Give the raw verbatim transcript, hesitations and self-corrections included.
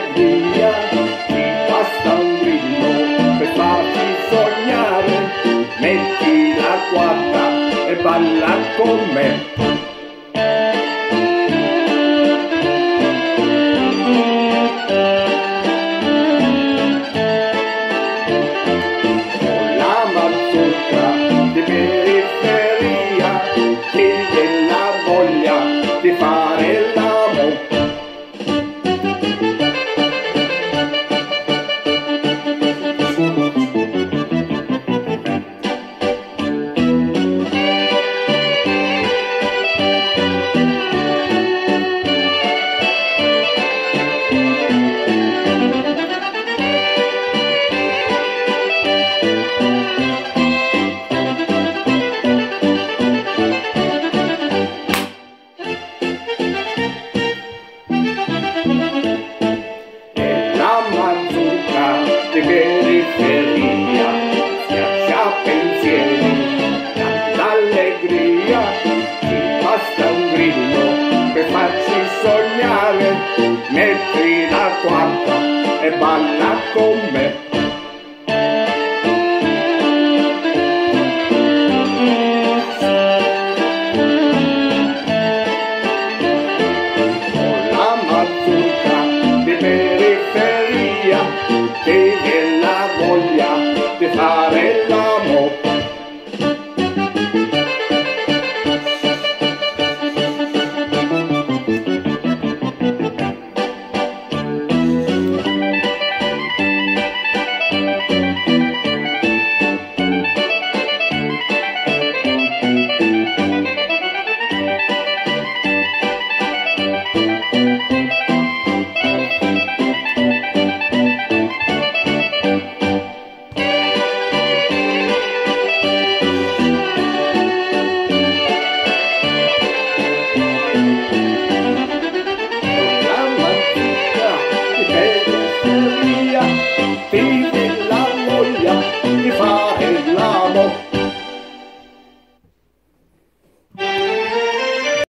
allegria, ti basta un grillo per farti sognare. Metti la quarta e balla con me. Con la mazurka di periferia ti viene la voglia di fare l'amore. Di periferia, schiaccia pensieri, tanta allegria, ti basta un grillo per farci sognare. Metti la quarta e balla con me. Con la mazurka di periferia,